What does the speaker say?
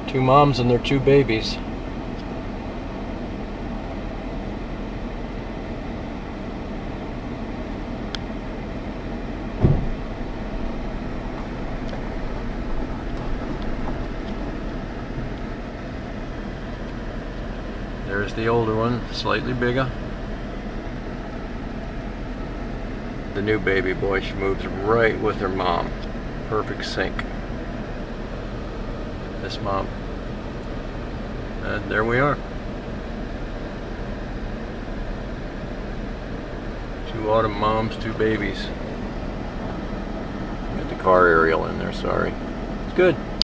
Two moms and their two babies. There's the older one, slightly bigger. The new baby boy, she moves right with her mom. Perfect sync. This mom. And there we are. Two autumn moms, two babies. Got the car aerial in there, sorry. It's good.